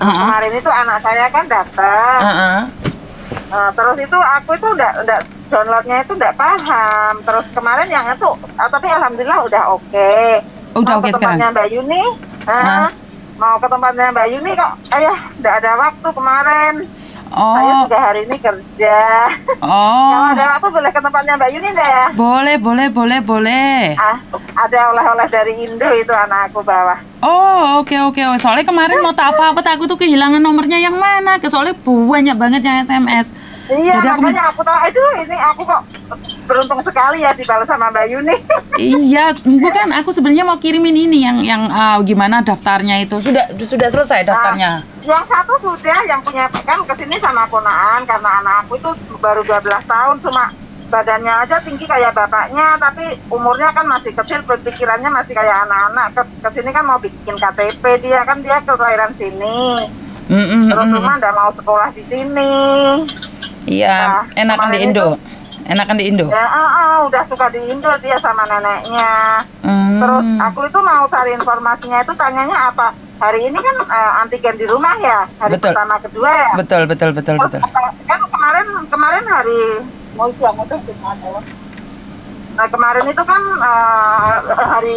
Terus kemarin itu anak saya kan datang. Terus itu aku itu udah downloadnya itu udah paham. Terus kemarin yang itu, tapi alhamdulillah udah oke. Udah oke sekarang. Mbak Yuni, mau ke tempatnya Mbak Yuni kok, ayah nggak ada waktu kemarin. Saya juga hari ini kerja. Kalau ada waktu boleh ke tempatnya Mbak Yuni deh ya? Boleh. Ada oleh-oleh dari Indo itu anak aku bawa. Oke. Soalnya kemarin mau tafawut aku tuh kehilangan nomornya yang mana? Soalnya banyak banget yang SMS. Iya, jadi makanya aku tahu, ini aku kok beruntung sekali ya dibalas sama Mbak Yuni. Iya, bukan, aku sebenarnya mau kirimin ini yang gimana daftarnya itu. Sudah selesai daftarnya. Yang satu sudah, yang punya kan kesini sama ponaan karena anak aku itu baru 12 tahun, cuma badannya aja tinggi kayak bapaknya, tapi umurnya kan masih kecil, pikirannya masih kayak anak-anak. Kesini kan mau bikin KTP, dia kelahiran sini. Terus rumah udah mau sekolah di sini. Iya, enakan di Indo. Ya, udah suka di Indo dia sama neneknya. Terus aku itu mau cari informasinya itu, tanyanya apa? Hari ini kan antigen di rumah ya, hari pertama kedua ya. Betul. Kan kemarin hari mau siang itu gimana? Nah kemarin itu kan hari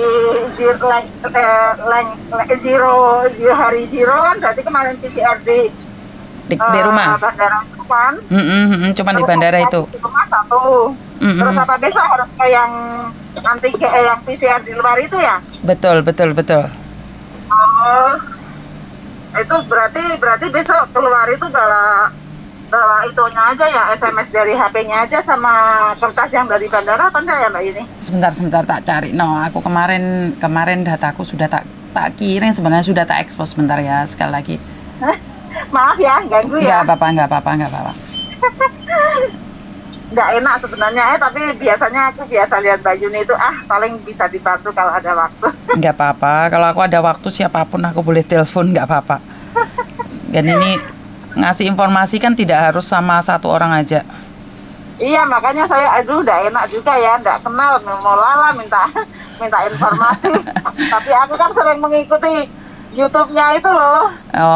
zero kan, berarti kemarin PCR di rumah. Bandara itu kan. Cuman di bandara itu. Di rumah satu. Terus apa besok harus ke yang yang PCR di luar itu ya? Betul. Itu berarti besok keluar itu bawa itunya aja ya, SMS dari HP-nya aja sama kertas yang dari bandara apa enggak ya Mbak ini? Sebentar tak cari. Aku kemarin dataku sudah tak kirim, sebenarnya sudah tak ekspos. Sebentar ya, sekali lagi. Maaf ya, ganggu ya. Enggak apa-apa. Nggak enak sebenarnya tapi biasanya aku biasa lihat Mbak Yuni itu paling bisa dibantu kalau ada waktu. Nggak apa-apa, kalau aku ada waktu siapapun aku boleh telepon, nggak apa-apa. Dan ini ngasih informasi kan tidak harus sama satu orang aja. Iya, makanya saya udah enak juga ya, nggak kenal, mau lala minta informasi. Tapi aku kan sering mengikuti YouTube-nya itu loh.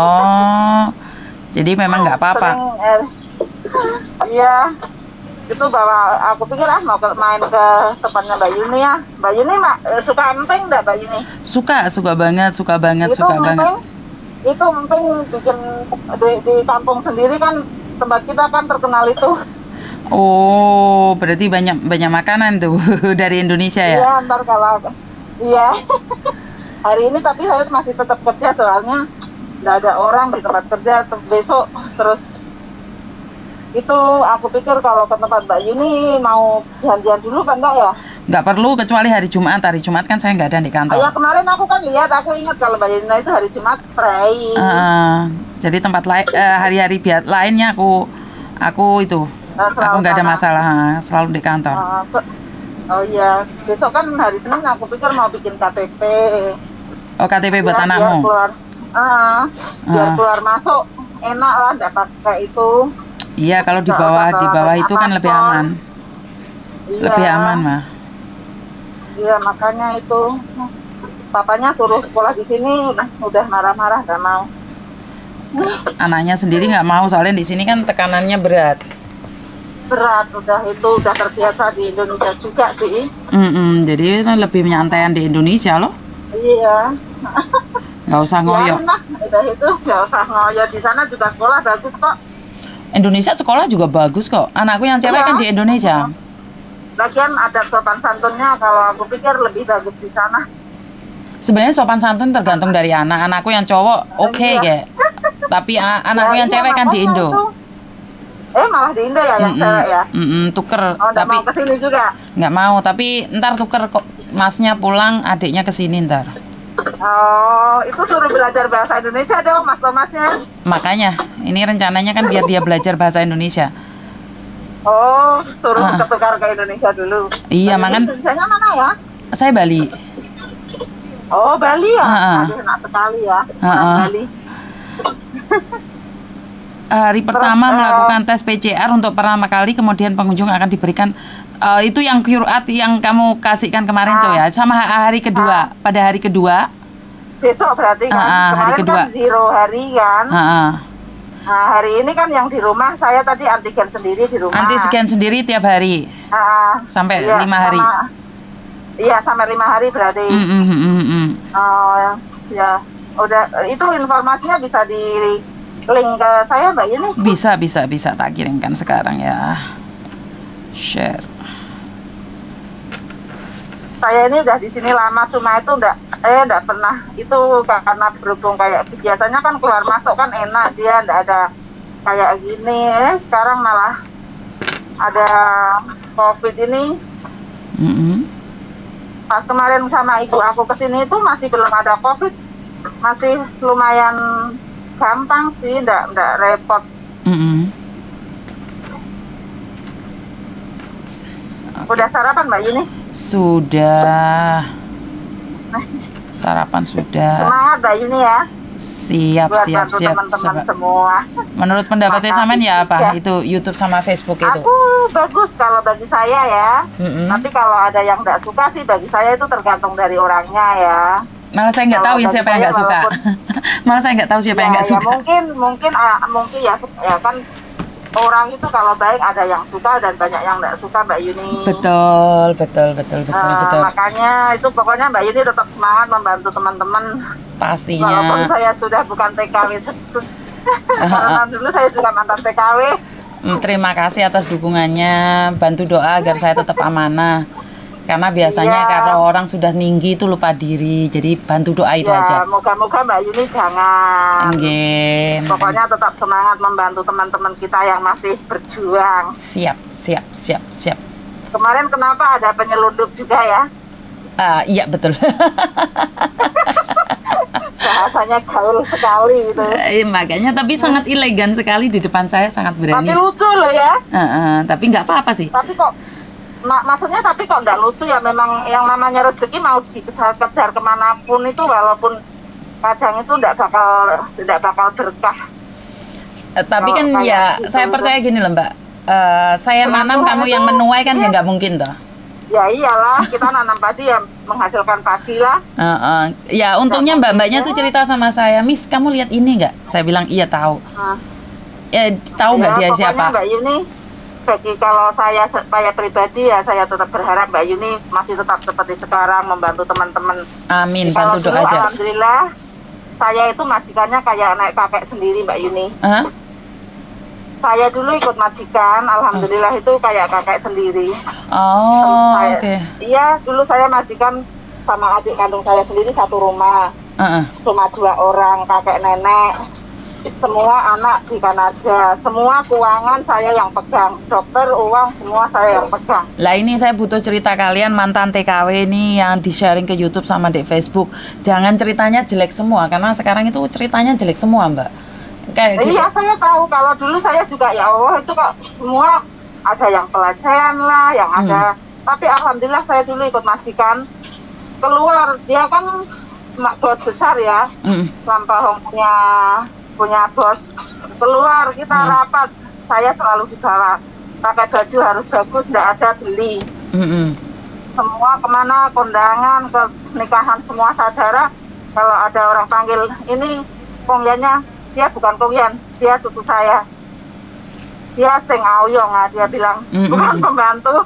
Jadi memang nggak apa-apa. Iya. Itu aku pikir mau main ke tempatnya Mbak Yuni ya. Mbak Yuni suka emping enggak Mbak Yuni? Suka banget. Itu emping bikin di kampung sendiri kan, tempat kita kan terkenal itu. Berarti banyak makanan tuh dari Indonesia ya? Iya, ntar kalau hari ini tapi saya masih tetap kerja soalnya nggak ada orang di tempat kerja. Besok terus itu aku pikir kalau ke tempat Mbak Yuni mau janjian dulu kan enggak ya? Nggak perlu, kecuali hari Jumat. Hari Jumat kan saya nggak ada di kantor. Ya kemarin aku kan lihat, aku ingat kalau Mbak Yuni itu hari Jumat free. Jadi tempat lain, hari-hari lainnya aku itu aku nggak ada masalah, selalu di kantor. Oh iya, besok kan hari Senin, aku pikir mau bikin KTP. KTP buat anakmu? Biar keluar masuk enak lah, nggak pakai itu. Iya, kalau di bawah itu kan lebih aman. Iya. Lebih aman mah. Iya, makanya itu papanya suruh sekolah di sini udah marah-marah, nggak mau. Anaknya sendiri nggak mau, soalnya di sini kan tekanannya berat. Udah terbiasa di Indonesia juga sih. Jadi lebih menyantaian di Indonesia loh. Iya. Nggak usah ngoyo. Udah itu nggak usah ngoyo, di sana juga sekolah bagus kok. Indonesia sekolah juga bagus kok. Anakku yang cewek kan di Indonesia. Lagian ada sopan santunnya, kalau aku pikir lebih bagus di sana. Sebenarnya sopan santun tergantung dari anak. Anakku yang cowok kayak. Tapi anakku yang cewek kan di Indo. Malah di Indo ya yang cewek ya? Tuker. Tapi mau kesini juga? Nggak mau, tapi ntar tuker kok. Masnya pulang, adiknya kesini ntar. Itu suruh belajar bahasa Indonesia dong mas-masnya. Makanya, ini rencananya kan biar dia belajar bahasa Indonesia. Suruh ketukar ke Indonesia dulu. Iya, makan. Indonesianya mana ya? Saya Bali. Bali ya? Enak sekali ya. Bali. Hari pertama melakukan tes PCR untuk pertama kali, kemudian pengunjung akan diberikan itu yang QR yang kamu kasihkan kemarin tuh ya, sama hari kedua. Pada hari kedua besok berarti kan. Hari Kemarin kedua. kan 0 hari kan. Nah, hari ini kan yang di rumah saya tadi antigen sendiri di rumah. Antigen sendiri tiap hari sampai iya, 5 hari. Iya, sampai 5 hari berarti. Oh ya, udah itu informasinya bisa di link ke saya Mbak Yuni. Bisa tak kirimkan sekarang ya. Share. Saya ini udah di sini lama, cuma itu enggak pernah itu karena berhubung kayak biasanya kan keluar masuk kan enak, dia enggak ada kayak gini. Sekarang malah ada COVID ini. Pas kemarin sama ibu aku kesini itu masih belum ada COVID, masih lumayan gampang sih, enggak repot. Udah sarapan Mbak Yuni? Sudah. Sarapan sudah. Semangat Mbak Yuni ya. Siap. Teman-teman semua. Menurut pendapatnya Saman ya apa? Itu YouTube sama Facebook itu? Aku bagus kalau bagi saya ya. Tapi kalau ada yang nggak suka sih bagi saya itu tergantung dari orangnya ya. Malah saya nggak tahu ya siapa yang nggak suka. Malah saya nggak tahu siapa yang nggak suka. Mungkin ya kan orang itu kalau baik ada yang suka dan banyak yang nggak suka Mbak Yuni. Betul. Makanya itu pokoknya Mbak Yuni tetap semangat membantu teman-teman. Pastinya. Walaupun saya sudah bukan TKW. Karena dulu saya juga mantan TKW. Terima kasih atas dukungannya. Bantu doa agar saya tetap amanah. Karena biasanya karena orang sudah tinggi itu lupa diri. Jadi bantu doa itu aja. Moga-moga Mbak Yuni jangan. Pokoknya tetap semangat membantu teman-teman kita yang masih berjuang. Siap. Kemarin kenapa ada penyelundup juga ya? Iya betul. Bahasanya gaul sekali itu. Makanya tapi sangat elegan sekali di depan saya, sangat berani. Tapi lucu loh ya. Tapi nggak apa-apa sih. Tapi kok maksudnya tapi kok nggak lucu ya, memang yang namanya rezeki mau dikejar-kejar kemanapun itu walaupun kadang itu tidak bakal berkah. Tapi kan ya gitu, saya percaya gini loh Mbak, saya nanam kamu yang menuai kan ya nggak mungkin toh. Ya iyalah, kita nanam padi ya menghasilkan padi lah. Ya untungnya mbak-mbaknya tuh cerita sama saya, Miss kamu lihat ini nggak? Saya bilang iya tahu. Tahu nggak dia siapa? Mbak Yuni, bagi kalau saya pribadi ya saya tetap berharap Mbak Yuni masih tetap seperti sekarang membantu teman-teman. Amin, bantu doa aja. Alhamdulillah saya itu majikannya kayak anak kakek sendiri Mbak Yuni. Saya dulu ikut majikan, alhamdulillah itu kayak kakek sendiri. Oke. Iya, dulu saya majikan sama adik kandung saya sendiri satu rumah. Cuma 2 orang, kakek nenek. Semua anak di Kanada, semua keuangan saya yang pegang, dokter, uang, semua saya yang pegang. Lah ini saya butuh cerita kalian mantan TKW ini yang di-sharing ke YouTube sama di Facebook. Jangan ceritanya jelek semua, karena sekarang itu ceritanya jelek semua Mbak. Kayak gitu. Iya saya tahu, kalau dulu saya juga ya Allah itu kok semua ada yang pelecehan lah, yang ada. Tapi alhamdulillah saya dulu ikut majikan, keluar dia kan bos besar ya, Lampahong punya bos, keluar kita rapat, saya selalu dibawa pakai baju harus bagus, tidak ada beli. Semua kemana, kondangan, ke nikahan semua saudara, kalau ada orang panggil ini kongyannya, dia bukan kongyan, dia cucu saya, dia sing auyong, dia bilang bukan pembantu.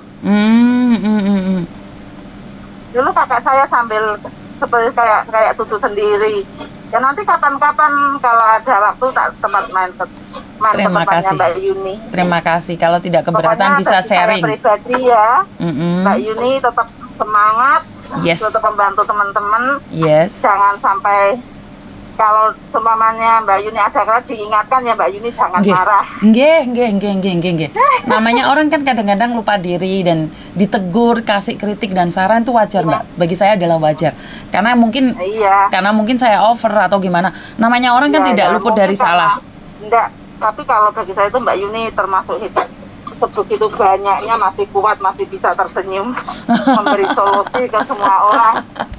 Dulu kakak saya sambil seperti kayak cucu sendiri. Ya nanti kapan-kapan kalau ada waktu tak tempat main ke tempatnya Mbak Yuni. Terima kasih. Kalau tidak keberatan pokoknya bisa sharing. Saya pribadi ya, Mbak Yuni tetap semangat, tetap membantu teman-teman. Jangan sampai kalau seumpamanya Mbak Yuni ada kelas diingatkan ya Mbak Yuni jangan marah. Nggih. Namanya orang kan kadang-kadang lupa diri dan ditegur, kasih kritik dan saran itu wajar Mbak. Bagi saya adalah wajar. Karena mungkin saya over atau gimana. Namanya orang kan tidak luput dari salah. Enggak, tapi kalau bagi saya itu Mbak Yuni termasuk hebat. Sebegitu banyaknya masih kuat, masih bisa tersenyum, memberi solusi ke semua orang.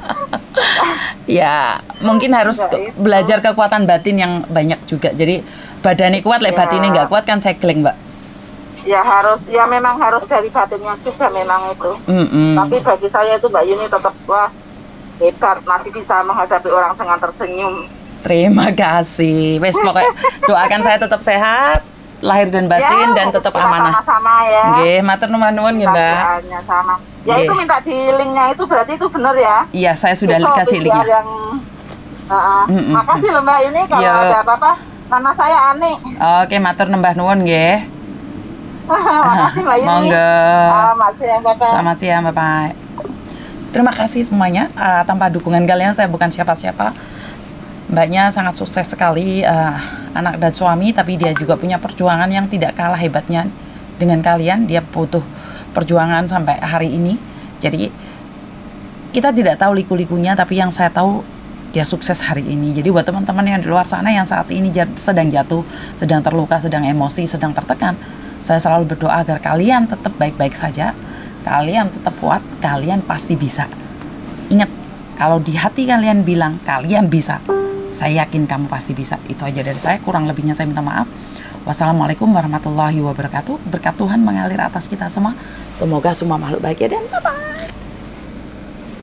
Ya, mungkin harus belajar kekuatan batin yang banyak juga. Jadi badannya kuat, batinnya nggak kuat kan cycling, Mbak. Ya harus, ya memang harus dari batinnya juga memang itu. Tapi bagi saya itu Mbak Yuni tetap hebat, masih bisa menghadapi orang dengan tersenyum. Terima kasih. Wes pokoknya doakan saya tetap sehat, lahir dan batin, dan tetap amanah. Sama-sama ya. Nggih, matur nuwun nggih, Mbak. Sama. Ya itu minta di linknya itu berarti itu benar ya? Iya, saya sudah kasih linknya. Yang, makasih loh Mbak, ini kalau ada apa-apa, nama saya Ani. Oke, matur nembah nuwun nggih. Makasih Mbak Yuni. Monggo. Selamat siang, Bapak. Selamat siang, Bapak. Terima kasih semuanya. Tanpa dukungan kalian saya bukan siapa-siapa. Mbaknya sangat sukses sekali, anak dan suami, tapi dia juga punya perjuangan yang tidak kalah hebatnya dengan kalian. Dia butuh perjuangan sampai hari ini. Jadi kita tidak tahu liku-likunya, tapi yang saya tahu dia sukses hari ini. Jadi buat teman-teman yang di luar sana yang saat ini sedang jatuh, sedang terluka, sedang emosi, sedang tertekan, saya selalu berdoa agar kalian tetap baik-baik saja, kalian tetap kuat, kalian pasti bisa. Ingat, kalau di hati kalian bilang kalian bisa, saya yakin kamu pasti bisa. Itu aja dari saya, kurang lebihnya saya minta maaf. Wassalamualaikum warahmatullahi wabarakatuh. Berkat Tuhan mengalir atas kita semua. Semoga semua makhluk bahagia dan bye-bye.